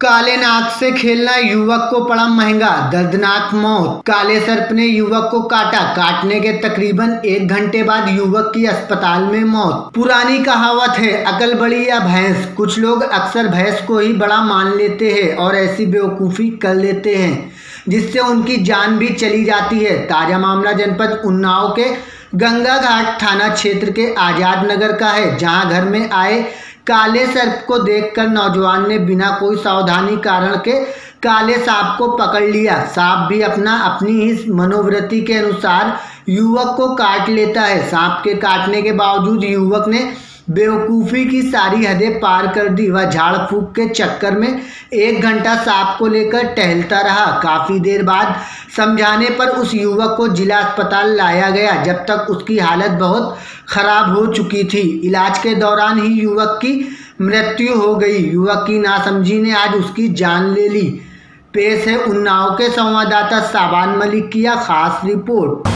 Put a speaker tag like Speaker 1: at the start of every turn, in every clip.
Speaker 1: काले नाग से खेलना युवक को पड़ा महंगा, दर्दनाक मौत। काले सर्प ने युवक को काटा, काटने के तकरीबन 1 घंटे बाद युवक की अस्पताल में मौत। पुरानी कहावत है, अकल बड़ी या भैंस। कुछ लोग अक्सर भैंस को ही बड़ा मान लेते हैं और ऐसी बेवकूफ़ी कर लेते हैं जिससे उनकी जान भी चली जाती है। ताजा मामला जनपद उन्नाव के गंगा घाट थाना क्षेत्र के आजाद नगर का है, जहां घर में आए काले सर्प को देखकर नौजवान ने बिना कोई सावधानी कारण के काले सांप को पकड़ लिया। सांप भी अपनी ही मनोवृत्ति के अनुसार युवक को काट लेता है। सांप के काटने के बावजूद युवक ने बेवकूफ़ी की सारी हदें पार कर दी। वह झाड़ फूक के चक्कर में 1 घंटा सांप को लेकर टहलता रहा। काफ़ी देर बाद समझाने पर उस युवक को जिला अस्पताल लाया गया, जब तक उसकी हालत बहुत खराब हो चुकी थी। इलाज के दौरान ही युवक की मृत्यु हो गई। युवक की नासमझी ने आज उसकी जान ले ली। पेश है उन्नाव के संवाददाता साबान मलिक की यह खास रिपोर्ट।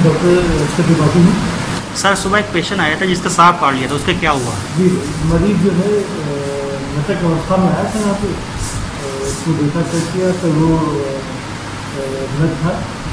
Speaker 2: सर, सुबह एक पेशेंट आया था जिसका सांप काट लिया था, उसका क्या हुआ?
Speaker 3: जी, मरीज जो है मृतक अवस्था में आया था यहाँ पे, उसको देखा चेक किया तो वो मृत था।